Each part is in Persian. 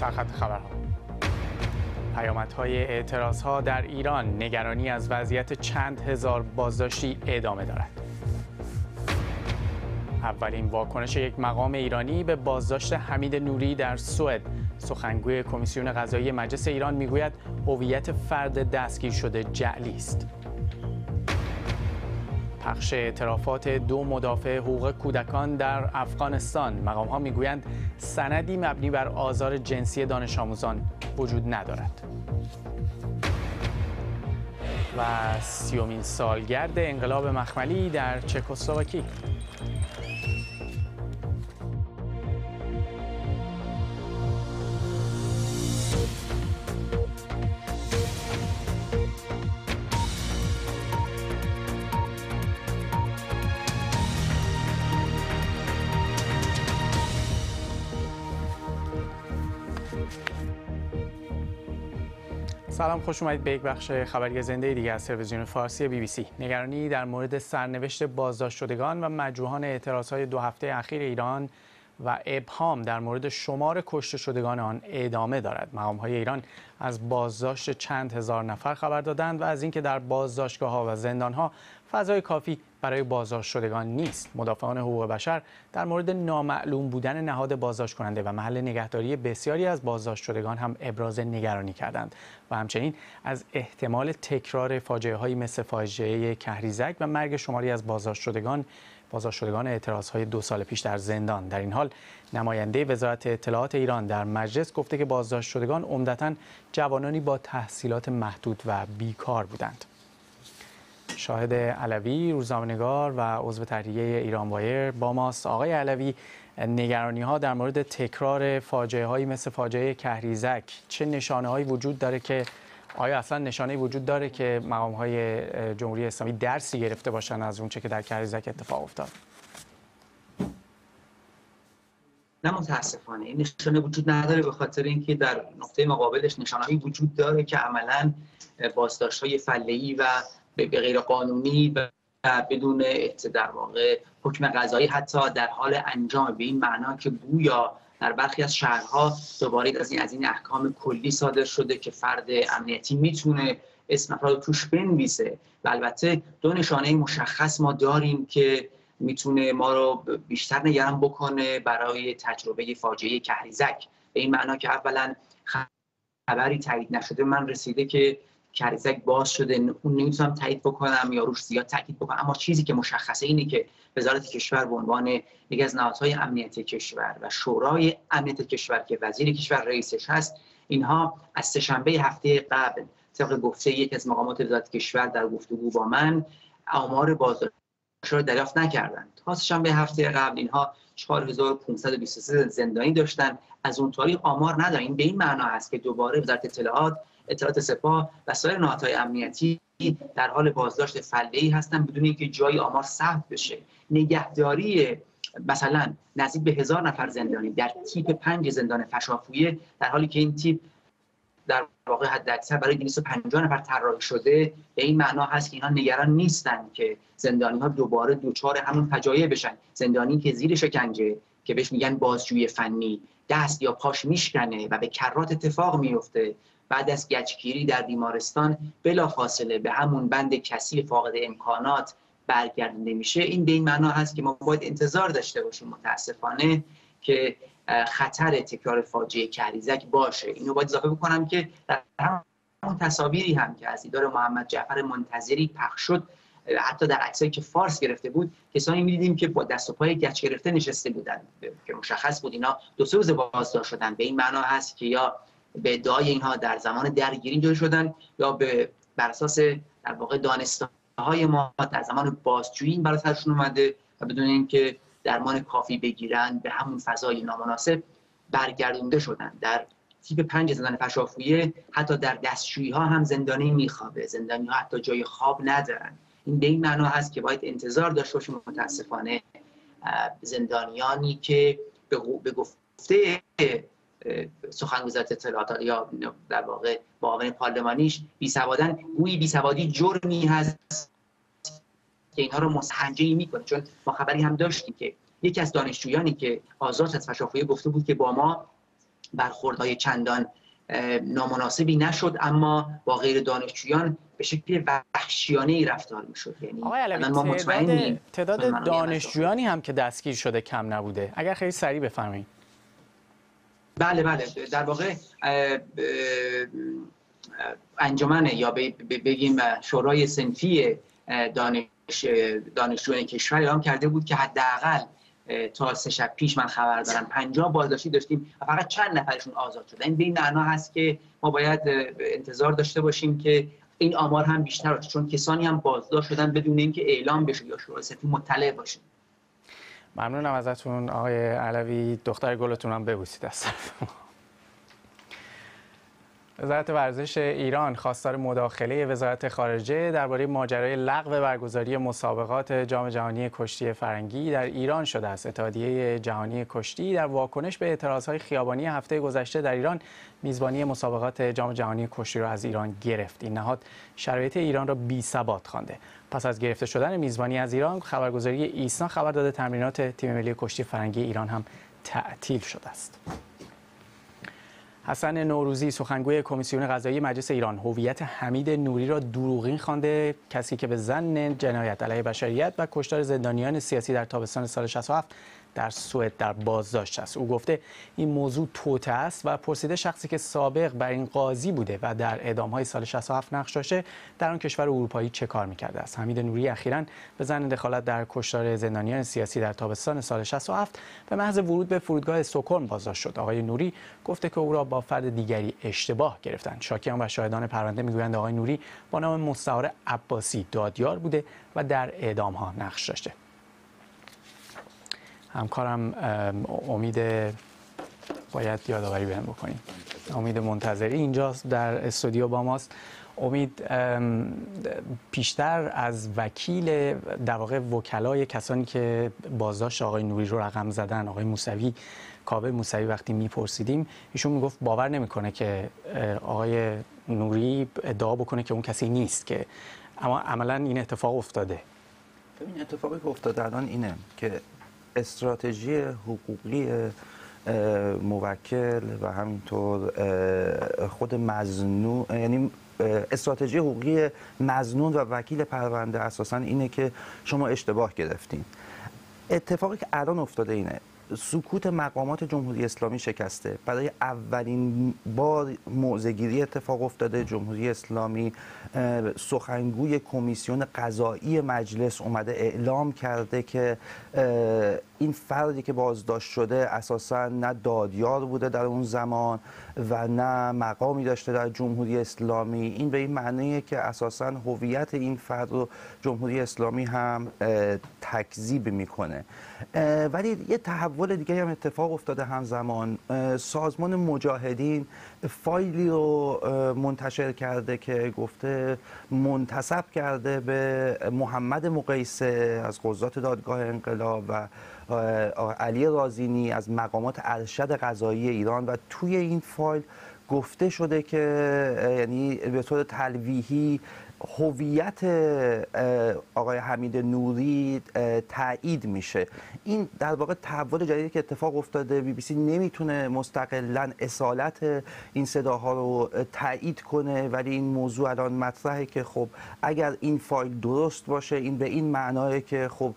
سرخط خبرها. پیامدهای اعتراضها در ایران، نگرانی از وضعیت چند هزار بازداشتی ادامه دارد. اولین واکنش یک مقام ایرانی به بازداشت حمید نوری در سوئد. سخنگوی کمیسیون قضایی مجلس ایران میگوید هویت فرد دستگیر شده جعلی است. پخش اعترافات دو مدافع حقوق کودکان در افغانستان. مقام‌ها میگویند سندی مبنی بر آزار جنسی دانش آموزان وجود ندارد. و 30مین سالگرد انقلاب مخملی در چکسلواکی. سلام، خوش اومدید به یک بخش خبری زنده دیگه از تلویزیون فارسی BBC. نگرانی در مورد سرنوشت بازداشت شدگان و مجروحان اعتراضهای 2 هفته اخیر ایران و ابهام در مورد شمار کشته شدگان آن ادامه دارد. مقام‌های ایران از بازداشت چند هزار نفر خبر دادند و از اینکه در بازداشتگاه‌ها و زندان‌ها فضای کافی برای بازداشت شدگان نیست. مدافعان حقوق بشر در مورد نامعلوم بودن نهاد بازداشت کننده و محل نگهداری بسیاری از بازداشت شدگان هم ابراز نگرانی کردند و همچنین از احتمال تکرار فاجعه‌هایی مثل فاجعه کهریزک و مرگ شماری از بازداشت شدگان اعتراضهای 2 سال پیش در زندان. در این حال نماینده وزارت اطلاعات ایران در مجلس گفته که بازداشت شدگان عمدتاً جوانانی با تحصیلات محدود و بیکار بودند. شاهد علوی، روزنامه‌نگار و عضو تهیه ایران وایر با ماست. آقای علوی، نگرانی‌ها در مورد تکرار فاجعه‌هایی مثل فاجعه کهریزک چه نشانه‌هایی وجود داره که آیا اصلا نشانه‌ای وجود داره که مقام‌های جمهوری اسلامی درسی گرفته باشن از اون چه که در کهریزک اتفاق افتاد؟ نه، متاسفانه این نشانه وجود نداره، به خاطر اینکه در نقطه مقابلش نشانه‌ای وجود داره که عملاً بازداشت‌های فله‌ای و به غیر قانونی و بدون در واقع حکم قضایی حتی در حال انجام، به این معنا که گویا در برخی از شهرها دوباره از این احکام کلی صادر شده که فرد امنیتی میتونه اسم افراد توش بنویسه. و البته 2 نشانه مشخص ما داریم که میتونه ما رو بیشتر نگران بکنه برای تجربه فاجعه کهریزک، به این معنا که اولا خبری تایید نشده من رسیده که کهریزک باز شده، اون نمیتونم تایید بکنم یا روش زیاد تاکید بکنم، اما چیزی که مشخصه اینه که وزارت کشور به عنوان یکی از نهادهای امنیت کشور و شورای امنیت کشور که وزیر کشور رئیسش هست، اینها از سه‌شنبه هفته قبل طبق گفته یکی از مقامات وزارت کشور در گفتگو با من آمار بازداشت رو دریافت نکردند. تا سه‌شنبه هفته قبل اینها 4523 زندانی داشتن، از اون تاریخ آمار ندارن. این به این معنا هست که دوباره وزارت اطلاعات سپاه و سایر نهادهای امنیتی در حال بازداشت فله‌ای هستند بدون اینکه جای آمار ثبت بشه. نگهداری مثلا نزدیک به 1000 نفر زندانی در تیپ 5 زندان فشافویه، در حالی که این تیپ در واقع حداکثر برای 250 نفر طراحی شده، به این معنا هست که اینها نگران نیستند که زندانی‌ها دوباره دوچار همون فجایع بشن. زندانی که زیر شکنجه که بهش میگن بازجویی فنی دست یا پاش میشکنه و به کرات اتفاق میفته، بعد از گچگیری در بیمارستان بلافاصله به همون بند کثیف فاقد امکانات برگردونده میشه، این به این معنا هست که ما باید انتظار داشته باشیم متاسفانه که خطر تکرار فاجعه کهریزک باشه. اینو باید اضافه بکنم که در همون تصاویری هم که از دیدار محمد جعفر منتظری پخش شد، حتی در عکسایی که فارس گرفته بود، کسانی می‌دیدیم که با دست و پای گچ گرفته نشسته بودند که مشخص بود اینا 2-3 روز بازداشت شدن. به این معنا هست که یا به ادعای اینها در زمان درگیری اینجوری شدن یا بر اساس در واقع دانسته‌های ما در زمان بازجویی این برای سرشون اومده و بدون اینکه درمان کافی بگیرن به همون فضای نامناسب برگردونده شدن. در تیپ 5 زندان فشافویه حتی در دستشویی‌ها هم زندانی میخوابه، زندانی‌ها حتی جای خواب ندارن. این به این معنا هست که باید انتظار داشته باشیم متاسفانه زندانیانی که به گفته سخنگوی وزارت اطلاعات یا در واقع معاون پارلمانیش بیسوادن، گویی بیسوادی جرمی هست که اینها رو مسحنجه‌ای میکنه. چون ما خبری هم داشتیم که یکی از دانشجویانی که آزاد از فشافویه گفته بود که با ما برخوردهای چندان نامناسبی نشد، اما با غیر دانشجویان به شکل وحشیانه‌ای رفتار می‌شد. یعنی آقای علوی، ما مطمئنیم تعداد دانشجویانی هم که دستگیر شده کم نبوده. اگر خیلی سریع بفرمایید. بله در واقع انجمن یا بگیم شورای صنفی دانشجویان کشور اعلام کرده بود که حداقل تا 3 شب پیش من خبر دارم 50 بازداشتی داشتیم و فقط چند نفرشون آزاد شدن. این به این معنا هست که ما باید انتظار داشته باشیم که این آمار هم بیشتر باشه، چون کسانی هم بازداشت شدن بدون اینکه اعلام بشه یا شورای صنفی مطلع باشه. ممنونم ازتون آقای علوی. دختر گلتون هم ببوسید از طرف ما. وزارت ورزش ایران خواستار مداخله وزارت خارجه درباره ماجرای لغو برگزاری مسابقات جام جهانی کشتی فرنگی در ایران شده است. اتحادیه جهانی کشتی در واکنش به اعتراضهای خیابانی هفته گذشته در ایران میزبانی مسابقات جام جهانی کشتی را از ایران گرفت. این نهاد شرایط ایران را بی‌ثبات خوانده. پس از گرفته شدن میزبانی از ایران، خبرگزاری ایسنا خبر داده تمرینات تیم ملی کشتی فرنگی ایران هم تعطیل شده است. حسن نوروزی سخنگوی کمیسیون قضایی مجلس ایران هویت حمید نوری را دروغین خوانده، کسی که به ظن جنایت علیه بشریت و کشتار زندانیان سیاسی در تابستان سال 67 در سوئد در بازداشت است. او گفته این موضوع توطئه است و پرسیده شخصی که سابق بر این قاضی بوده و در اعدام‌های سال 67 نقش داشته در آن کشور اروپایی چه کار می‌کرده است. حمید نوری اخیراً به ظن دخالت در کشتار زندانیان سیاسی در تابستان سال 67 به محض ورود به فرودگاه استکهلم بازداشت شد. آقای نوری گفته که او را با فرد دیگری اشتباه گرفتند. شاکیان و شاهدان پرونده می‌گویند آقای نوری با نام مستعار عباسی دادیار بوده و در اعدام‌ها نقش داشته. همکارم امید باید یادآوری بهم بکنیم. امید منتظری اینجا در استودیو با ماست. امید، پیشتر از وکیل در واقع وکلای کسانی که بازداشت آقای نوری رو رقم زدن، آقای موسوی، کاوه موسوی، وقتی میپرسیدیم ایشون میگفت باور نمیکنه که آقای نوری ادعا بکنه که اون کسی نیست، که اما عملا این اتفاق افتاده. این اتفاقی که افتاده الان اینه که استراتژی حقوقی موکل و همینطور خود مظنون، یعنی استراتژی حقوقی مظنون و وکیل پرونده اساساً اینه که شما اشتباه گرفتین. اتفاقی که الان افتاده اینه، سکوت مقامات جمهوری اسلامی شکسته. برای اولین بار موضع‌گیری اتفاق افتاده. جمهوری اسلامی سخنگوی کمیسیون قضایی مجلس اومده اعلام کرده که این فردی که بازداشت شده اساساً نه دادیار بوده در اون زمان و نه مقامی داشته در جمهوری اسلامی. این به این معنیه که اساساً هویت این فرد رو جمهوری اسلامی هم تکذیب میکنه. ولی یه تحول دیگه هم اتفاق افتاده همزمان. سازمان مجاهدین فایلی رو منتشر کرده که گفته منتسب کرده به محمد مقیسه از قضات دادگاه انقلاب و علی رازینی از مقامات ارشد قضایی ایران، و توی این فایل گفته شده که یعنی به طور تلویحی هویت آقای حمید نوری تایید میشه. این در واقع تحول جدیدی که اتفاق افتاده. BBC نمیتونه مستقلاً اصالت این صداها رو تایید کنه، ولی این موضوع الان مطرحه که خب اگر این فایل درست باشه، این به این معناه که خب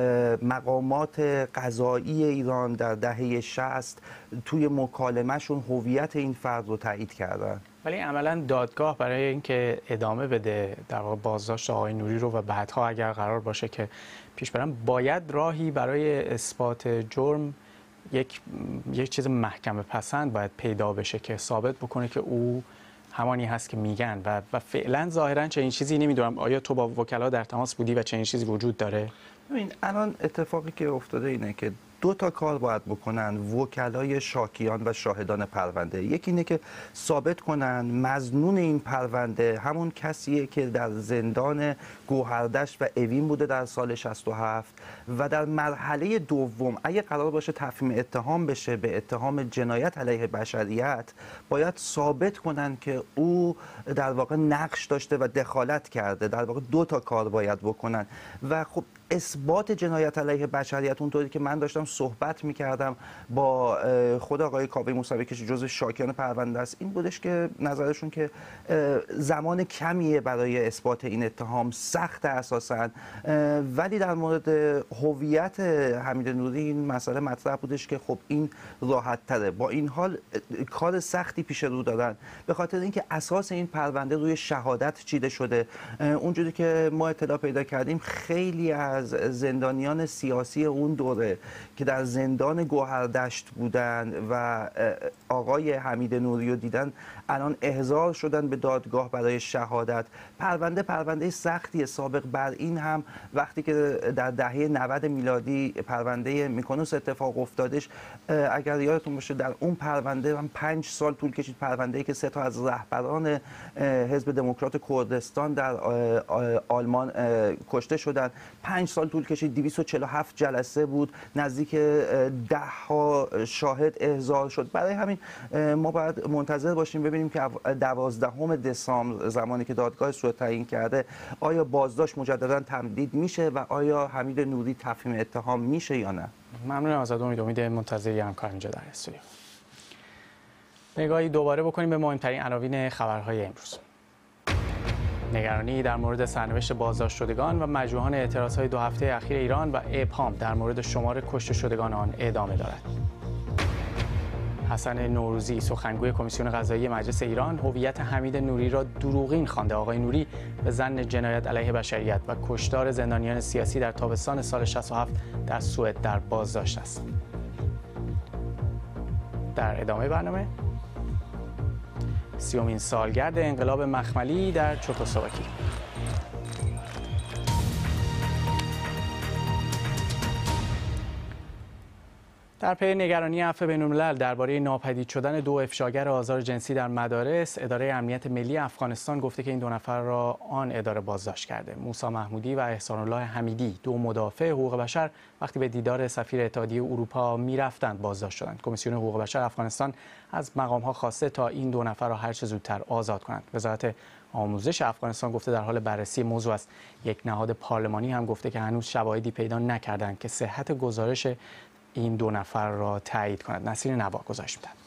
مقامات قضایی ایران در دهه 60 توی مکالمه‌شون هویت این فرد رو تایید کردن. ولی عملا دادگاه برای اینکه ادامه بده در واقع بازداشت آقای نوری رو و بعدها اگر قرار باشه که پیش برم، باید راهی برای اثبات جرم، یک چیز محکمه پسند باید پیدا بشه که ثابت بکنه که او همانی هست که میگن و فعلا ظاهرا چنین چیزی نمیدونم. آیا تو با وکلا در تماس بودی و چنین چیزی وجود داره؟ ببین الان اتفاقی که افتاده اینه که دو تا کار باید بکنن وکلای شاکیان و شاهدان پرونده. یکی اینه که ثابت کنن مظنون این پرونده همون کسیه که در زندان گوهردشت و اوین بوده در سال 67 و در مرحله دوم اگه قرار باشه تفهیم اتهام بشه به اتهام جنایت علیه بشریت، باید ثابت کنن که او در واقع نقش داشته و دخالت کرده. در واقع دو تا کار باید بکنن و خب اثبات جنایت علیه بشریت اونطوری که من داشتم صحبت می‌کردم با خود آقای کاوه موسوی که جزو شاکیان پرونده است، این بودش که نظرشون که زمان کمیه برای اثبات این اتهام، سخت اساساً، ولی در مورد هویت حمید نوری این مسئله مطرح بودش که خب این راحت تره. با این حال کار سختی پیش رو دارن به خاطر اینکه اساس این پرونده روی شهادت چیده شده. اونجوری که ما اطلاع پیدا کردیم خیلی از زندانیان سیاسی اون دوره که در زندان گوهردشت بودن و آقای حمید نوری رو دیدن الان احضار شدن به دادگاه برای شهادت. پرونده سختیه. سابق بر این هم وقتی که در دهه 90 میلادی پرونده میکنوس اتفاق افتادش، اگر یادتون باشه در اون پرونده هم 5 سال طول کشید. پرونده‌ای که 3 تا از رهبران حزب دموکرات کردستان در آلمان کشته شدن، 5 سال طول کشید. 247 جلسه بود، نزدیک 10 ها شاهد احضار شد. برای همین ما باید منتظر باشیم ببینیم که 12 دسامبر زمانی که دادگاه سوئد تعیین کرده آیا بازداشت مجددا تمدید میشه و آیا حمید نوری تفهیم اتهام میشه یا نه. ممنونم ازت امید منتظری همکار اینجا در استودیو. نگاهی دوباره بکنیم به مهمترین عناوین خبرهای امروز. نگرانی در مورد سرنوشت بازداشت شدگان و مجروحان اعتراضهای 2 هفته اخیر ایران و ابهام در مورد شمار کشته شدگان آن ادامه دارد. حسن نوروزی سخنگوی کمیسیون قضایی مجلس ایران هویت حمید نوری را دروغین خوانده. آقای نوری به ظن جنایت علیه بشریت و کشتار زندانیان سیاسی در تابستان سال 67 در سوئد در بازداشت است. در ادامه برنامه 30مین سالگرد انقلاب مخملی در چکسلواکی. در پی نگرانی عفو بین‌الملل درباره ناپدید شدن 2 افشاگر آزار جنسی در مدارس، اداره امنیت ملی افغانستان گفته که این 2 نفر را آن اداره بازداشت کرده. موسی محمودی و احسان الله حمیدی 2 مدافع حقوق بشر وقتی به دیدار سفیر اتحادیه اروپا می‌رفتند بازداشت شدند. کمیسیون حقوق بشر افغانستان از مقام‌ها خواسته تا این 2 نفر را هر چه زودتر آزاد کنند. وزارت آموزش افغانستان گفته در حال بررسی موضوع است. یک نهاد پارلمانی هم گفته که هنوز شواهدی پیدا نکردند که صحت گزارش این 2 نفر را تایید کند. نصیر نوا گزارش می‌دهد.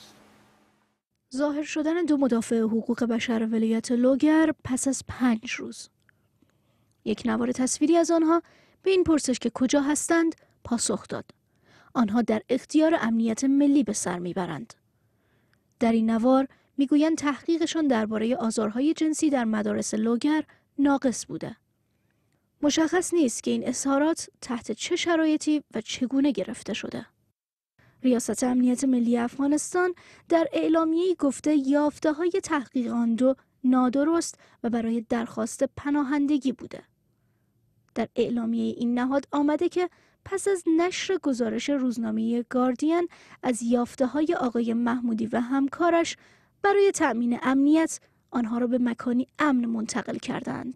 ظاهر شدن 2 مدافع حقوق بشر ولایت لوگر پس از 5 روز. یک نوار تصویری از آنها به این پرسش که کجا هستند پاسخ داد. آنها در اختیار امنیت ملی به سر میبرند. در این نوار میگویند تحقیقشان درباره آزارهای جنسی در مدارس لوگر ناقص بوده. مشخص نیست که این اظهارات تحت چه شرایطی و چگونه گرفته شده. ریاست امنیت ملی افغانستان در اعلامیه‌ای گفته یافته‌های تحقیق آن 2 نادرست و برای درخواست پناهندگی بوده. در اعلامیه این نهاد آمده که پس از نشر گزارش روزنامه گاردین از یافته‌های آقای محمودی و همکارش برای تأمین امنیت آنها را به مکانی امن منتقل کردند.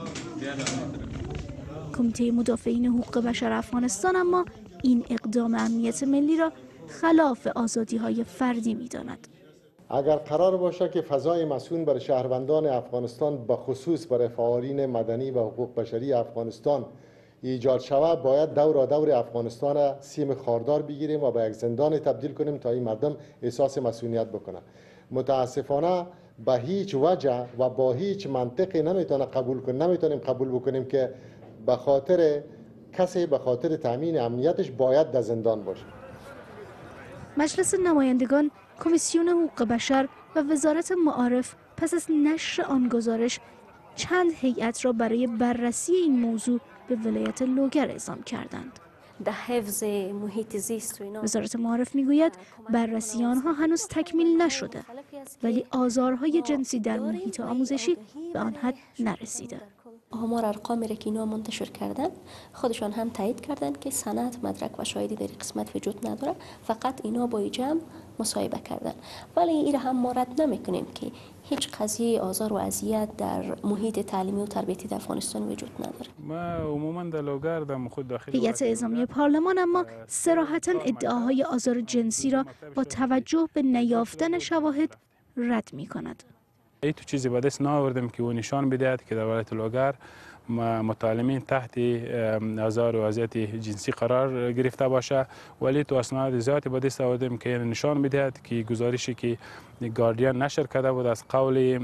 کمیته مدافعین حقوق بشر افغانستان اما این اقدام امنیت ملی را خلاف آزادی‌های فردی می‌داند. اگر قرار باشه که فضای مسئول برای شهروندان افغانستان به خصوص برای فعالین مدنی و حقوق بشری افغانستان ایجاد شود، باید دور افغانستان را سیم خاردار بگیریم و به یک زندان تبدیل کنیم تا این مردم احساس مسئولیت بکنند. متاسفانه به هیچ وجه و با هیچ منطقی نمیتونیم قبول بکنیم که به خاطر تامین امنیتش باید در زندان باشه. مجلس نمایندگان، کمیسیون حقوق بشر و وزارت معارف پس از نشر آن گزارش چند هیئت را برای بررسی این موضوع به ولایت لوگر اعزام کردند. حفظ محیط زیست و اینا. وزارت معارف میگوید بررسی آنها هنوز تکمیل نشده، ولی آزارهای جنسی در محیط آموزشی به آن حد نرسیده. آمار ارقامی را که اینا منتشر کردن خودشان هم تایید کردن که سند، مدرک و شاهدی در قسمت وجود نداره، فقط اینا با جمع مصاحبه کردن. ولی این را هم ما رد نمیکنیم که هیچ قضیه آزار و اذیت در محیط تعلیمی و تربیتی در افغانستان وجود نداره. ما عموما در لوگر در خود داخل هیئت اعزامی پارلمان اما صراحتاً ادعاهای آزار جنسی را با توجه به نیافتن شواهد رد می‌کند. تو چیزی به دست نآوردیم که او نشان بدهد که در ولایت لوگر متعلمین تحت آزار و اذیت جنسی قرار گرفته باشه، ولی تو اسناد زیادی به دست آوردیم که نشان میدهد که گزارشی که گاردین نشر کرده بود از قول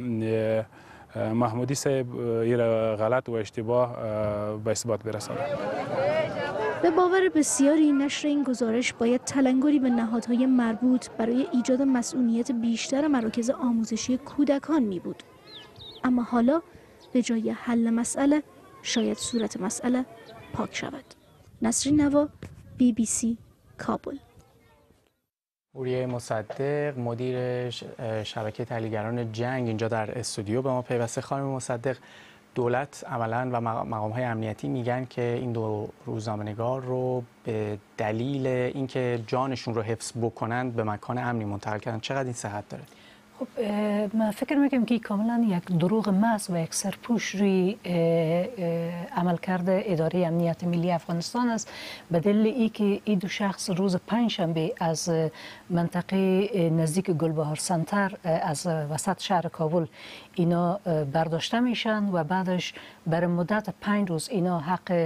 محمودی صاحب غلط و اشتباه به اثبات برساند. به باور بسیاری نشر این گزارش باید تلنگری به نهادهای مربوط برای ایجاد مسئولیت بیشتر مراکز آموزشی کودکان می بود. اما حالا به جای حل مسئله شاید صورت مسئله پاک شود. نسرین نوا، BBC کابل. حوریه مصدق مدیر شبکه تحلیلگران جنگ اینجا در استودیو به ما پیوسته. خانم مصدق، دولت عملاً و مقام‌های امنیتی میگن که این دو روزنامه‌نگار رو به دلیل اینکه جانشون رو حفظ بکنند به مکان امنی منتقل کردن. چقدر این صحت داره؟ خب من فکر میکنم که کاملا یک دروغ محض و یک سرپوش روی عملکرد اداره امنیت ملی افغانستان است، به دلیل اینکه این دو شخص روز پنجشنبه از منطقه نزدیک گلبهار سنتر از وسط شهر کابل اینا برداشته میشن و بعدش برای مدت 5 روز اینا حق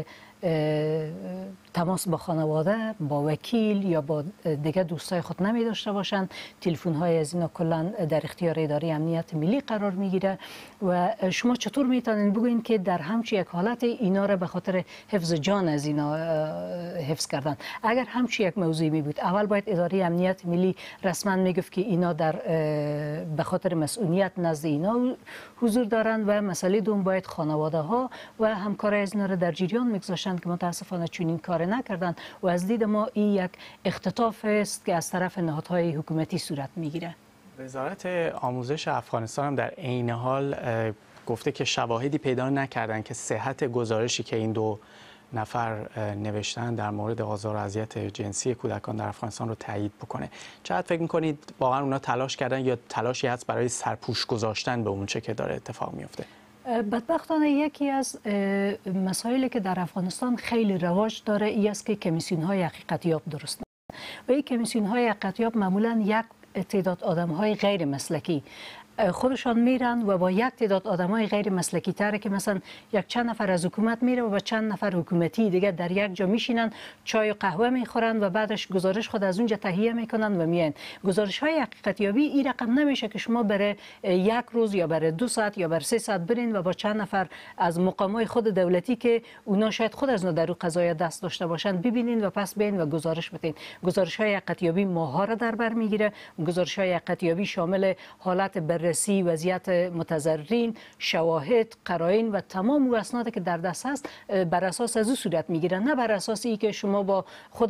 تماس با خانواده، با وکیل یا با دیگه دوستای خود نمی داشته باشند. تلفن های از اینا کلا در اختیار اداره امنیت ملی قرار میگیره و شما چطور میتونین بگوین که در همچین یک حالت اینا را به خاطر حفظ جان از اینا حفظ کردن؟ اگر همچین یک موضوعی می بود، اول باید اداره امنیت ملی رسما میگفت که اینا در به خاطر مسئولیت نزد اینا حضور دارند و مسئله دوم باید خانواده ها و همکارای از اینا را در جریان میگذاشتند که متاسفانه چنین کار نکردند و از دید ما این یک اختطاف است که از طرف نهادهای حکومتی صورت میگیره. وزارت آموزش افغانستان هم در عین حال گفته که شواهدی پیدا نکردن که صحت گزارشی که این دو نفر نوشتن در مورد آزار و اذیت جنسی کودکان در افغانستان رو تایید بکنه. چقدر فکر می‌کنید واقعا اونا تلاش کردن یا تلاشی هست برای سرپوش گذاشتن به اون چه که داره اتفاق میفته؟ بدبختانه یکی از مسائلی که در افغانستان خیلی رواج داره این است که کمیسیون‌های حقیقتیاب درست و این کمیسیون‌های حقیقتیاب معمولاً یک تعداد آدم‌های غیر مسلکی خودشان میرن و با یک تعداد آدمای غیر مسلکی تره که مثلا یک چند نفر از حکومت میره و با چند نفر حکومتی دیگه در یک جا میشینن، چای و قهوه میخورن و بعدش گزارش خود از اونجا تهیه میکنن و میان. گزارش های حقیقت یابی این رقم نمیشه که شما برای یک روز یا برای 2 ساعت یا برای 3 ساعت برین و با چند نفر از مقامای خود دولتی که اونا شاید خود از در قضایا دست داشته باشن ببینین و پس بین و گزارش بدین. گزارش های حقیقت یابی ماها را در بر میگیره. گزارش های حقیقت یابی شامل حالت بررسی وضعیت متضررین، شواهد، قرائن و تمام اسنادی که در دست هست بر اساس از او صورت میگیرن، نه بر اساس ای که شما با خود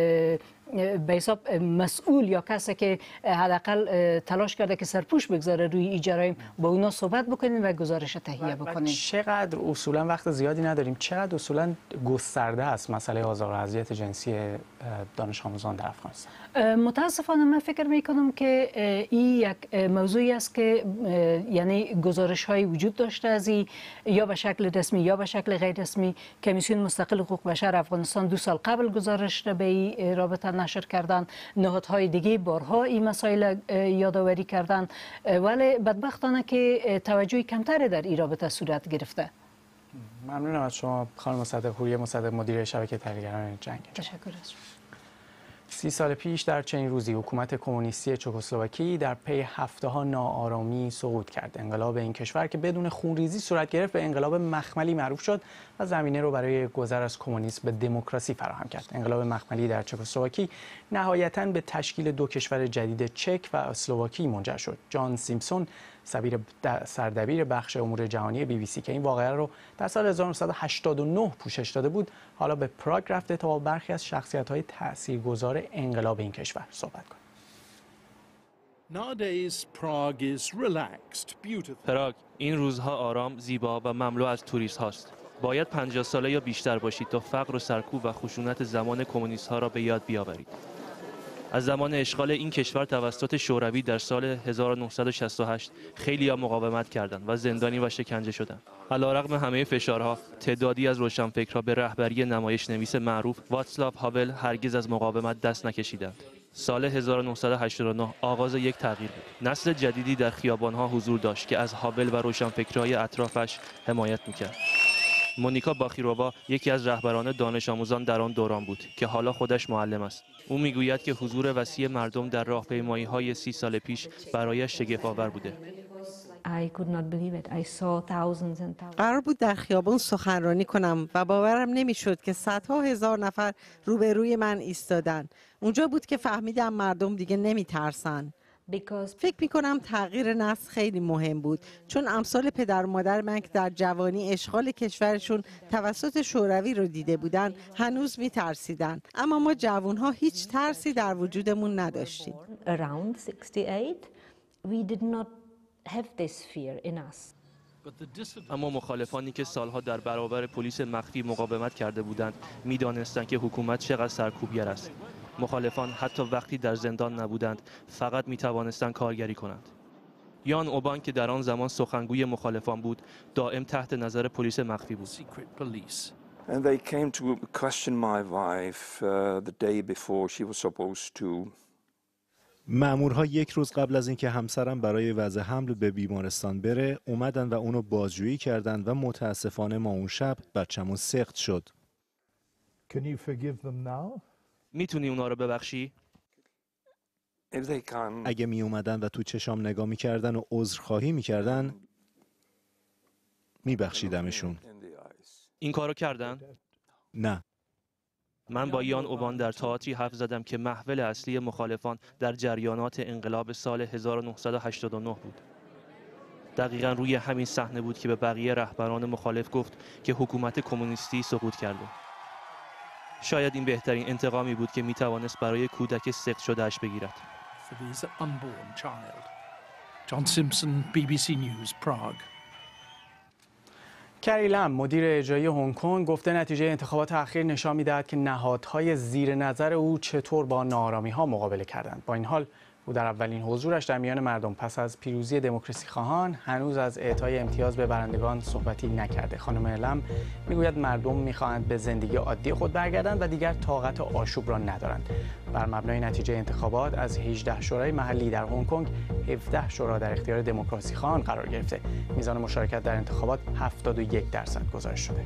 به حساب مسئول یا کسی که حداقل تلاش کرده که سرپوش بگذاره روی این جرایم با اونا صحبت بکنین و گزارش تهیه بکنین. چقدر اصولا وقت زیادی نداریم، چقدر اصولا گسترده است مسئله آزار و اذیت جنسی دانش آموزان در افغانستان؟ متاسفانه من فکر میکنم که این یک موضوعی است که یعنی گزارش های وجود داشته از این یا به شکل رسمی یا به شکل غیر رسمی. کمیسیون مستقل حقوق بشر افغانستان 2 سال قبل گزارش را به این رابطه نشر کردن، نهادهای دیگه بارها این مسائل یادآوری کردن، ولی بدبختانه که توجه کمتری در این رابطه صورت گرفته. ممنونم از شما خانم مصدق، حوریه مصدق، مدیر شبکه تحلیلگران جنگ. تشکر از شما. 30 سال پیش در چنین روزی حکومت کمونیستی چکسلواکی در پی هفته‌ها ناآرامی سقوط کرد. انقلاب این کشور که بدون خونریزی صورت گرفت به انقلاب مخملی معروف شد و زمینه رو برای گذر از کمونیسم به دموکراسی فراهم کرد. انقلاب مخملی در چکسلواکی نهایتاً به تشکیل 2 کشور جدید، چک و اسلواکی منجر شد. جان سیمپسون، سردبیر بخش امور جهانی BBC که این واقعه رو در سال 1989 پوشش داده بود، حالا به پراگ رفته تا با برخی از شخصیت‌های تاثیرگذار انقلاب این کشور صحبت کنه. پراگ این روزها آرام، زیبا و مملو از توریست هاست. باید 50 ساله یا بیشتر باشید تا فقر و سرکوب و خشونت زمان کمونیست ها را به یاد بیاورید. از زمان اشغال این کشور توسط شوروی در سال 1968 خیلی‌ها مقاومت کردند و زندانی و شکنجه شدند. علیرغم همه فشارها، تعدادی از روشنفکرها به رهبری نمایش نویس معروف واتسلاو هاول هرگز از مقاومت دست نکشیدند. سال 1989 آغاز یک تغییر بود. نسل جدیدی در خیابان‌ها حضور داشت که از هاول و روشنفکرهای اطرافش حمایت می‌کرد. مونیکا باخیرووا یکی از رهبران دانش آموزان در آن دوران بود که حالا خودش معلم است. او میگوید که حضور وسیع مردم در راهپیمایی‌های 30 سال پیش برایش شگفت‌آور بوده. قرار بود در خیابان سخنرانی کنم و باورم نمیشد که صدها هزار نفر روبروی من ایستادن. اونجا بود که فهمیدم مردم دیگه نمیترسن. فکر میکنم تغییر نسل خیلی مهم بود، چون امثال پدر و مادر من که در جوانی اشغال کشورشون توسط شوروی رو دیده بودن هنوز میترسیدن، اما ما جوانها هیچ ترسی در وجودمون نداشتیم. اما مخالفانی که سالها در برابر پلیس مخفی مقاومت کرده بودند میدانستند که حکومت چقدر سرکوبگر است. مخالفان حتی وقتی در زندان نبودند فقط می توانستند کارگری کنند. یان اوبان که در آن زمان سخنگوی مخالفان بود دائم تحت نظر پلیس مخفی بود. And they came to question my wife the day before she was supposed to. مأمورها یک روز قبل از اینکه همسرم برای وضع حمل به بیمارستان بره اومدن و اونو بازجویی کردن و متاسفانه ما اون شب بچمون سقط شد. Can you forgive them now? میتونی اونا رو ببخشی؟ اگه می اومدن و تو چشام نگاه میکردن و عذرخواهی میکردن میبخشیدمشون. این کارو کردن؟ نه. من با یان اوبان در تئاتری حرف زدم که محول اصلی مخالفان در جریانات انقلاب سال 1989 بود. دقیقاً روی همین صحنه بود که به بقیه رهبران مخالف گفت که حکومت کمونیستی سقوط کرده. شاید این بهترین انتقامی بود که میتوانست برای کودک سقط شده‌اش بگیرد. John Simpson, BBC News, Prague. کری لم مدیر اجرایی هنگ کنگ گفته نتیجه انتخابات اخیر نشان می‌دهد که نهادهای زیر نظر او چطور با ناآرامی‌ها مقابله کردند. با این حال او در اولین حضورش در میان مردم پس از پیروزی دموکراسی خواهان هنوز از اعطای امتیاز به برندگان صحبتی نکرده. خانم لم میگوید مردم می‌خواهند به زندگی عادی خود برگردند و دیگر طاقت آشوب را ندارند. بر مبنای نتیجه انتخابات از 18 شورای محلی در هنگ کنگ 17 شورا در اختیار دموکراسی خواهان قرار گرفته. میزان مشارکت در انتخابات 71% گزارش شده.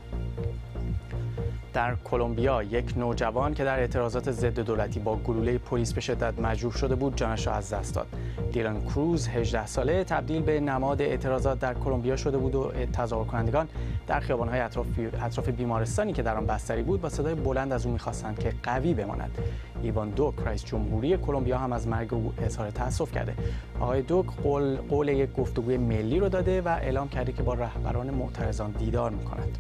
در کلمبیا یک نوجوان که در اعتراضات ضد دولتی با گلوله پلیس به شدت مجروح شده بود جانش را از دست داد. دیلان کروز 18 ساله تبدیل به نماد اعتراضات در کلمبیا شده بود و تظاهر کنندگان در خیابان‌های اطراف بیمارستانی که در آن بستری بود با صدای بلند از او می‌خواستند که قوی بماند. ایوان دوک رئیس جمهوری کلمبیا هم از مرگ او اظهار تأسف کرده. آقای دوک قول یک گفتگوی ملی رو داده و اعلام کرده که با رهبران معترضان دیدار می‌کند.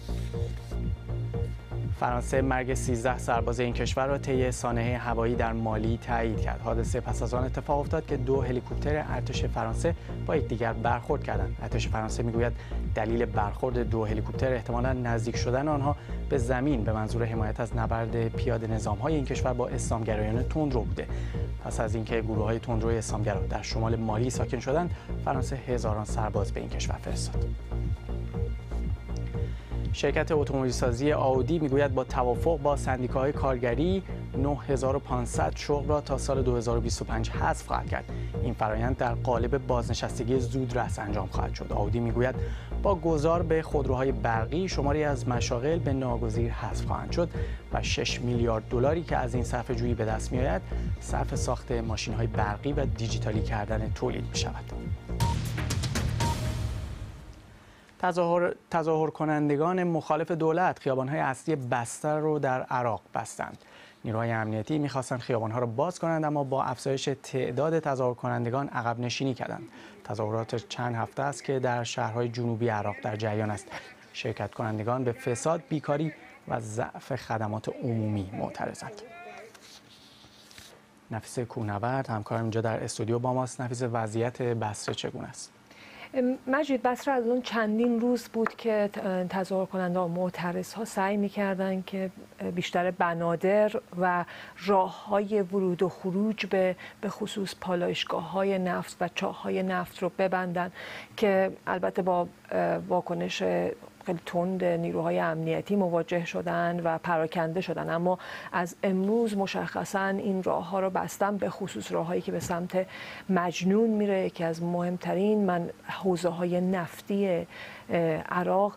فرانسه مرگ 13 سرباز این کشور را طی سانحه هوایی در مالی تایید کرد. حادثه پس از آن اتفاق افتاد که 2 هلیکوپتر ارتش فرانسه با یکدیگر برخورد کردند. ارتش فرانسه میگوید دلیل برخورد 2 هلیکوپتر احتمالاً نزدیک شدن آنها به زمین به منظور حمایت از نبرد پیاده نظام‌های این کشور با اسلامگرایان تندرو بوده. پس از اینکه گروه‌های تندروی اسلامگرا در شمال مالی ساکن شدند، فرانسه هزاران سرباز به این کشور فرستاد. شرکت اتومبیلسازی آودی میگوید با توافق با سندیکاهای کارگری 9500 شغل را تا سال 2025 حذف خواهد کرد. این فرایند در قالب بازنشستگی زودرس انجام خواهد شد. آودی میگوید با گذار به خودروهای برقی شماری از مشاغل به ناگزیر حذف خواهند شد و 6 میلیارد دلاری که از این صرفه‌جویی به دست میآید صرف ساخت ماشین‌های برقی و دیجیتالی کردن تولید می‌شود. تظاهر کنندگان مخالف دولت خیابان‌های اصلی بستر رو در عراق بستند. نیروهای امنیتی می‌خواستند خیابان‌ها را باز کنند اما با افزایش تعداد تظاهر کنندگان عقب نشینی کردند. تظاهرات چند هفته است که در شهرهای جنوبی عراق در جریان است. شرکت کنندگان به فساد، بیکاری و ضعف خدمات عمومی معترضند. نفیسه کوهنورد همکارم اینجا در استودیو با ماست. نفیسه، وضعیت بصره چگونه است؟ مجید، بصره از اون چندین روز بود که تظاهر کننده ها معترض ها سعی می‌کردند که بیشتر بنادر و راه‌های ورود و خروج به خصوص پالایشگاه‌های نفت و چاه‌های نفت رو ببندن که البته با واکنش خیلی تند نیروهای امنیتی مواجه شدن و پراکنده شدن، اما از امروز مشخصا این راه ها رو بستن، به خصوص راههایی که به سمت مجنون میره که از مهمترین حوزه های نفتی عراق.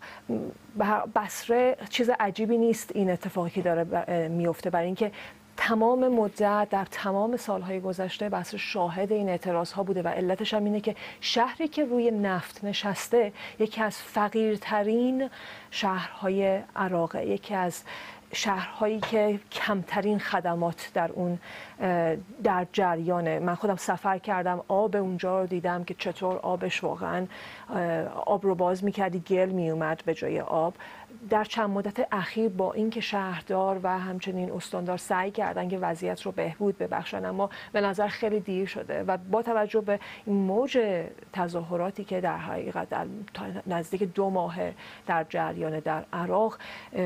بصره چیز عجیبی نیست این اتفاقی که داره میفته، برای اینکه تمام مدت در تمام سالهای گذشته بصره شاهد این اعتراضها بوده و علتش هم اینه که شهری که روی نفت نشسته یکی از فقیرترین شهرهای عراقه، یکی از شهرهایی که کمترین خدمات در اون در جریانه. من خودم سفر کردم، آب اونجا رو دیدم که چطور آبش واقعا آب رو باز میکردی گل میومد به جای آب. در چند مدت اخیر با اینکه شهردار و همچنین استاندار سعی کردن که وضعیت رو بهبود ببخشن، اما به نظر خیلی دیر شده و با توجه به این موج تظاهراتی که در حقیقت در نزدیک 2 ماه در جریان در عراق،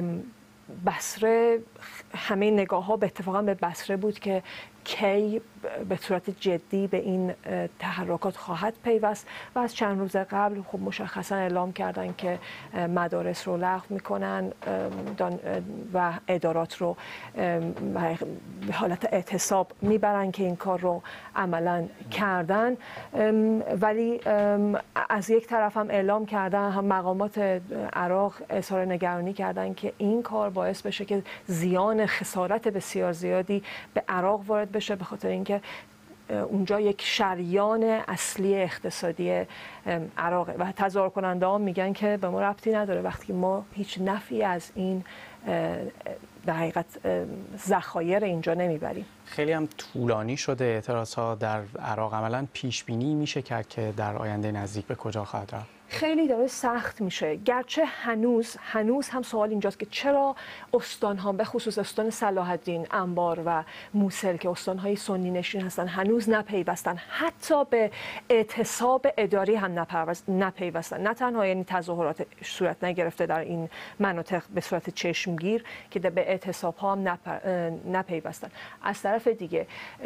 بصره همه نگاه ها به اتفاقا به بصره بود که کی به صورت جدی به این تحرکات خواهد پیوست و از چند روز قبل خب مشخصا اعلام کردن که مدارس رو لغو میکنن و ادارات رو به حالت اعتصاب میبرن که این کار رو عملا کردن. ولی از یک طرف هم اعلام کردن، هم مقامات عراق اظهار نگرانی کردن که این کار باعث بشه که زیان خسارت بسیار زیادی به عراق وارد بشه، به خاطر اینکه اونجا یک شریان اصلی اقتصادی عراقه و تظاهر کننده ها میگن که به ما ربطی نداره وقتی ما هیچ نفعی از این در حقیقت ذخایر اینجا نمیبریم. خیلی هم طولانی شده اعتراض ها در عراق، عملا پیش بینی میشه کرد که در آینده نزدیک به کجا خواهد رفت؟ خیلی داره سخت میشه، گرچه هنوز هم سوال اینجاست که چرا استان‌ها به خصوص استان صلاح الدین، انبار و موصل که استان‌های سنی نشین هستن هنوز نپیوستن، حتی به اعتصاب اداری هم نپیوستن. نه تنها یعنی تظاهرات صورت نگرفته در این مناطق به صورت چشمگیر که به اعتصاب ها هم نپیوستن. از طرف دیگه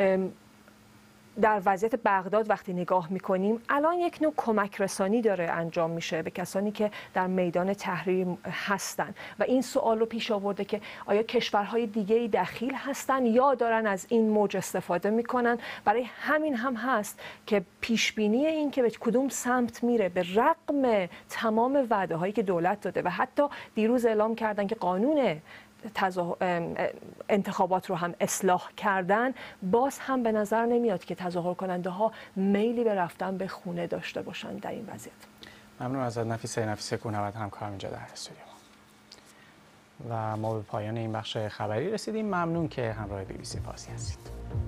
در وضعیت بغداد وقتی نگاه میکنیم الان یک نوع کمک رسانی داره انجام میشه به کسانی که در میدان تحریر هستن و این سوال رو پیش آورده که آیا کشورهای دیگه‌ای دخیل هستن یا دارن از این موج استفاده میکنن. برای همین هم هست که پیش بینی این که به کدوم سمت میره به رغم تمام وعده هایی که دولت داده و حتی دیروز اعلام کردن که قانون انتخابات رو هم اصلاح کردن، باز هم به نظر نمیاد که تظاهر کننده ها میلی به رفتن به خونه داشته باشن در این وضعیت. ممنون ازت نفیسه کوهنورد، همکارم اینجا در استودیو. و ما به پایان این بخش خبری رسیدیم. ممنون که همراه BBC فارسی هستید.